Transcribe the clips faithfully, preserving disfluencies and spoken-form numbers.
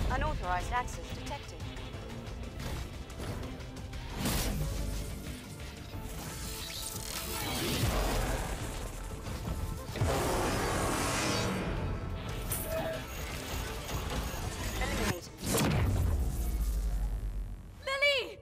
Unauthorized access detected. Eliminated. Lily!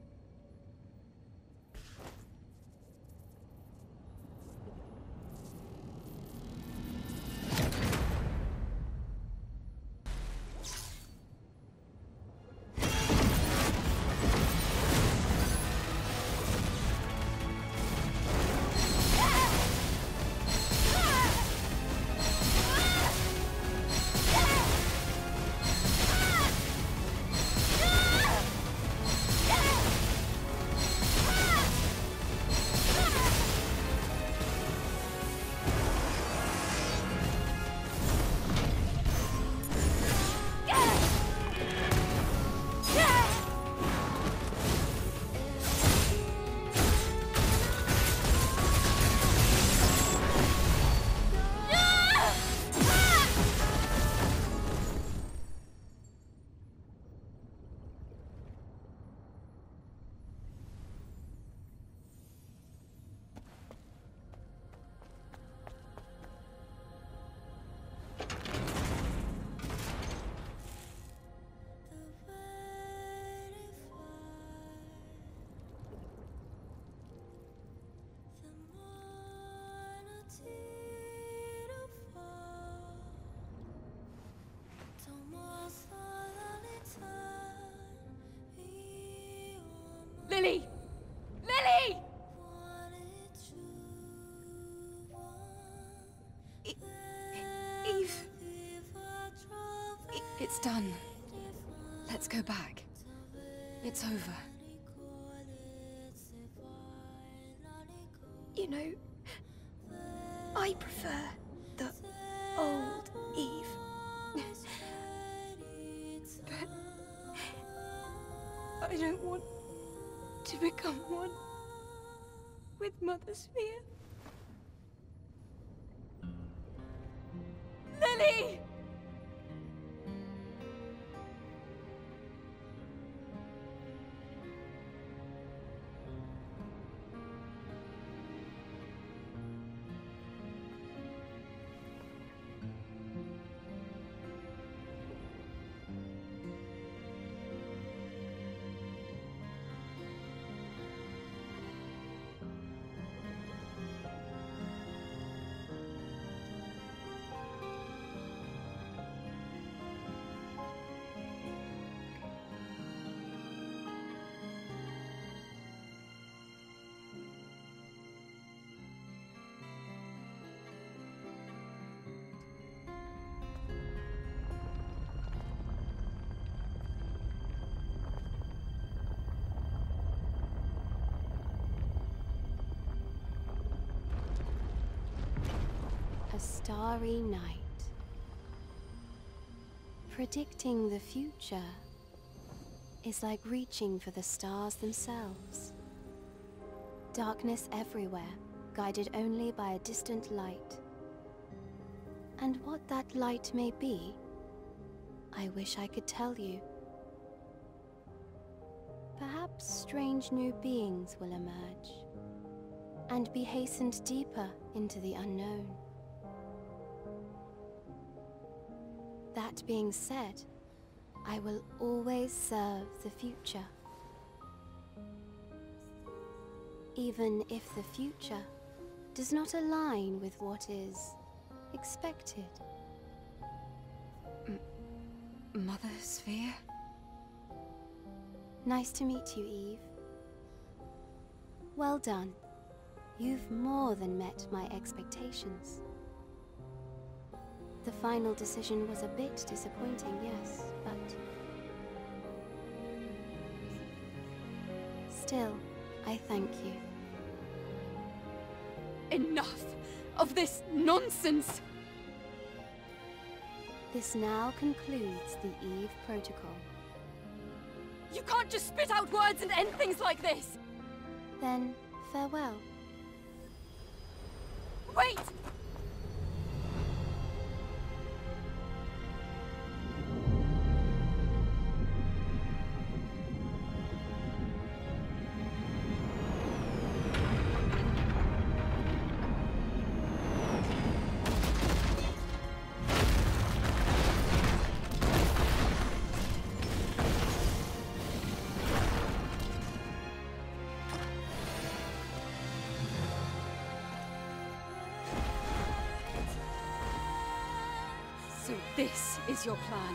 Lily! Lily! E Eve. E it's done. Let's go back. It's over. You know, I prefer the old Eve. But I don't want to become one with Mother Sphere. Lily! A starry night. Predicting the future is like reaching for the stars themselves. Darkness everywhere, guided only by a distant light. And what that light may be, I wish I could tell you. Perhaps strange new beings will emerge and be hastened deeper into the unknown. That being said, I will always serve the future. Even if the future does not align with what is expected. M Mother Sphere? Nice to meet you, Eve. Well done. You've more than met my expectations. The final decision was a bit disappointing, yes, but... still, I thank you. Enough of this nonsense! This now concludes the Eve Protocol. You can't just spit out words and end things like this! Then, farewell. Wait! This is your plan.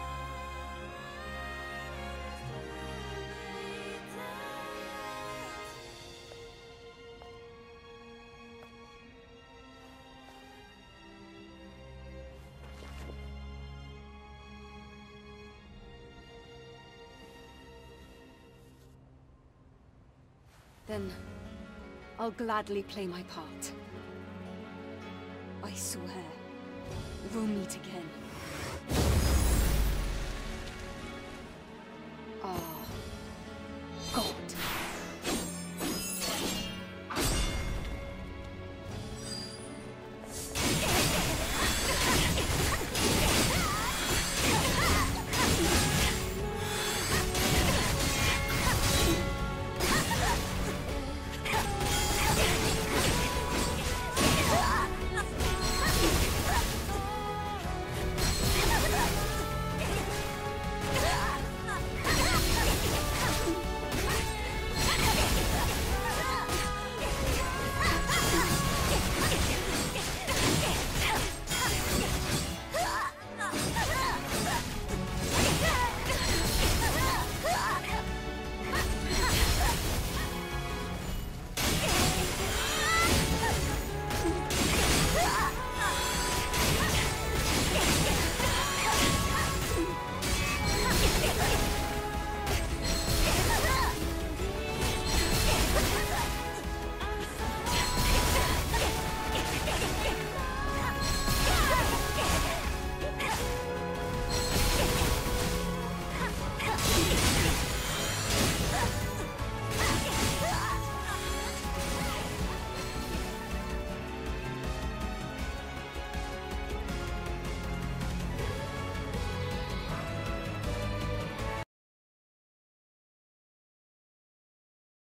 Then I'll gladly play my part. I swear, we'll meet again.